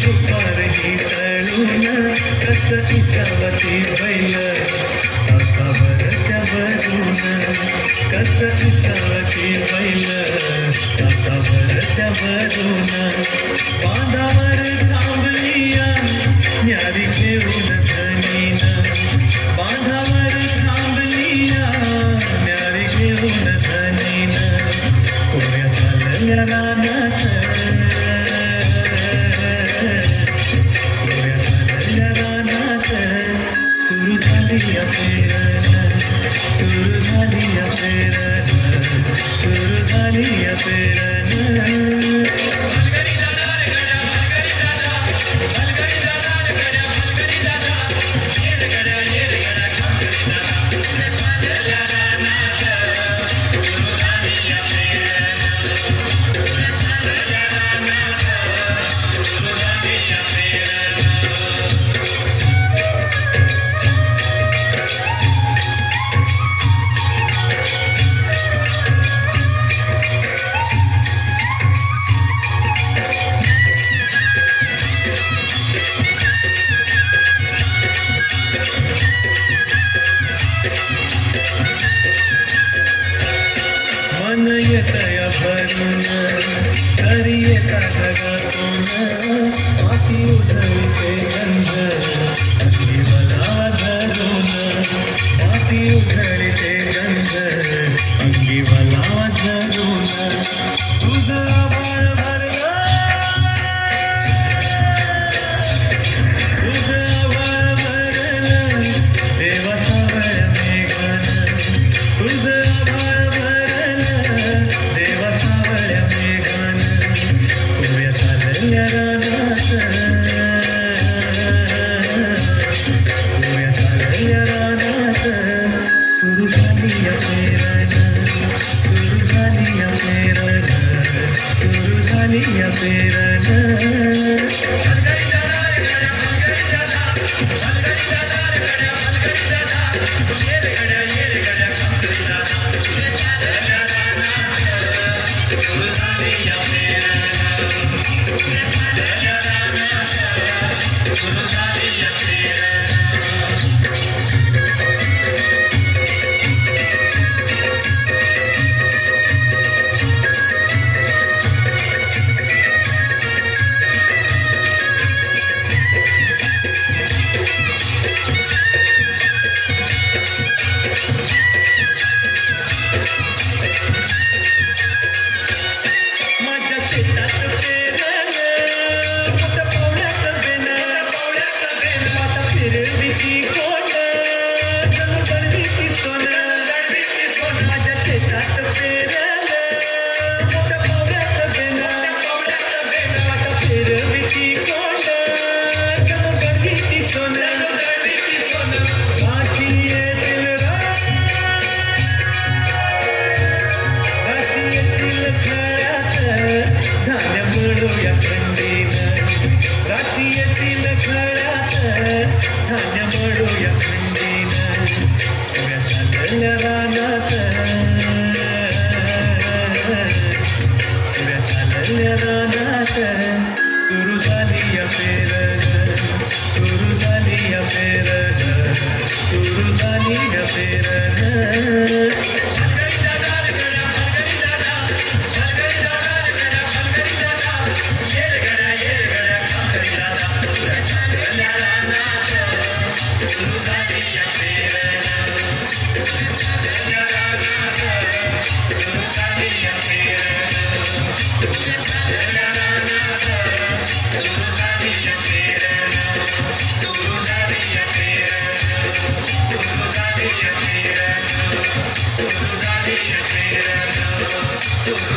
दुपार ही तळून कस इसावती बैल तासाभरच्या भरून कस इसावती बैल तासाभरच्या भरून बांधावर थांबलिया न्यारी घेऊन धनीन बांधावर थांबलिया न्यारी घेऊन धनीन कोण्या चालल्या रानात कोण्या चालल्या रानात सुरू झाली या पेरण सुरू झाली या पेरण सुरू झाली या पेरण मन येतया भरून सरी एका ढगातून माती उधळते गंध अंगी मला धरून माती उधळते गंध अंगी मला धरून तुझं आभाळ भरलं तुझं आभाळ भरलं देवा सावळ मेघान तुझं आभाळ देवा सावळ्या मेघान कोण्या चालल्या रानात कोण्या चालल्या रानात सुरू झाली या पेरण सुरू झाली या पेरण सुरू झाली या पेरण राशीयेतील खळ्यात धान्य मळूया खंडीन कोण्या चालल्या रानात कोण्या चालल्या रानात सुरू झाली या पेरण सुरू झाली या पेरण सुरू झाली या पेरण Suruh